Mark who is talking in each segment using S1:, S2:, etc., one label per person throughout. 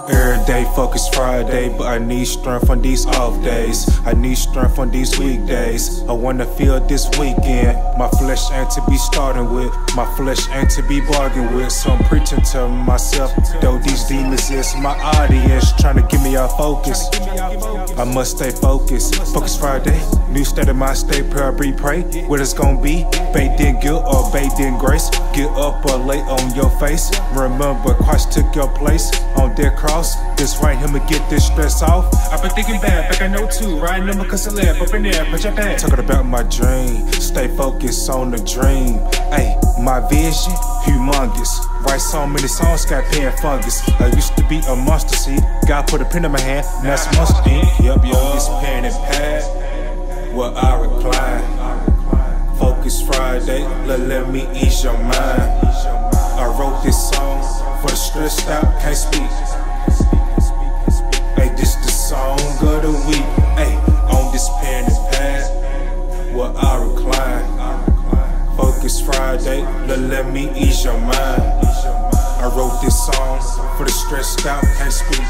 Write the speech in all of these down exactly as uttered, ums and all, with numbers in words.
S1: Every day focus Friday, but I need strength on these off days. I need strength on these weekdays. I wanna feel this weekend. My flesh ain't to be starting with, my flesh ain't to be bargained with. So I'm preaching to myself, though these demons is my audience, trying to get me off focus. I must stay focused. Focus Friday, new state of mind, stay prayer, breathe, pray. What it's gonna be, bathed in guilt or bathed in grace. Get up or lay on your face. Remember Christ took your place on their cross. This right, Him to get this stress off.
S2: I've been thinking bad, back I know too. Riding on my custom lab, up in there, put your back.
S1: Talking about my dream, stay focused on the dream. Ayy, my vision, humongous. Write so many songs, got paying fungus. I used to be a monster seed. God put a pen in my hand, now it's mustard ink. Yup, yup. On this pen and pad, where I recline. Focus Friday, let, let me ease your mind. I wrote this song for the stressed out, can't speak. Hey, this the song of the week. Hey, on this pen and pad, where I recline. Focus Friday, let, let me ease your mind. I wrote this song for the stressed out, can't speak.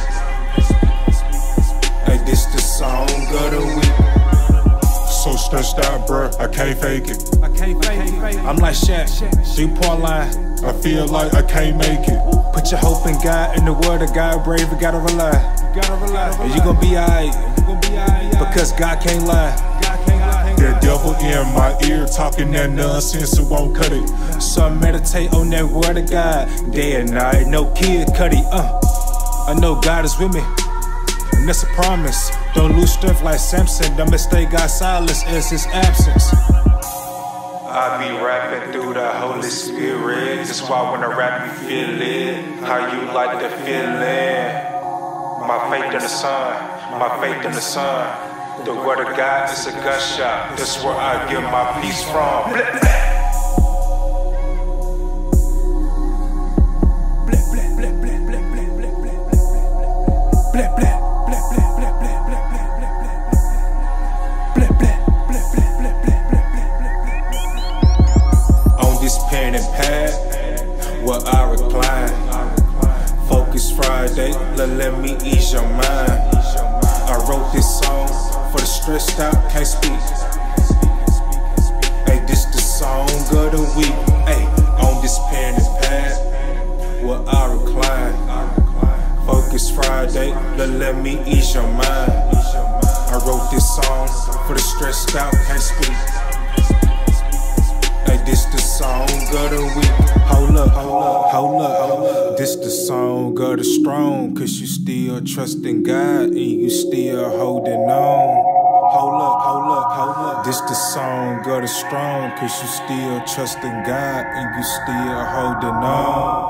S1: Hey, this the song of the week. So stressed out, bruh, I can't fake it.
S2: I can't fake it.
S1: I'm like Shaq, three-point line. I feel like I can't make it. Put your hope in God, in the word of God, brave, you gotta rely.
S2: You gotta rely.
S1: And you gon' be alright, because God can't lie. The devil in my ear talking that nonsense, so won't cut it. So I meditate on that word of God, day and night, no kid cut it. Uh, I know God is with me, and that's a promise. Don't lose strength like Samson, don't mistake God's silence as His absence. I be rapping through the Holy Spirit. That's why when I rap you feel it. How you like the feeling. My faith in the sun, my faith in the sun. The word of God is a gunshot. That's where I get my peace from. Blah, blah. Pen and pad, where I recline. Focus Friday, let, let me ease your mind. I wrote this song for the stressed out, can't speak. Hey, this the song of the week. Hey, on this pen and pad, where I recline. Focus Friday, let, let me ease your mind. I wrote this song for the stressed out, can't speak. Hey, this the song of the week. Hold up, hold up, hold up, hold up. This the song of the strong, cause you still trusting God and you still holding on. Hold up, hold up, hold up. This the song of the strong, cause you still trusting God and you still holding on.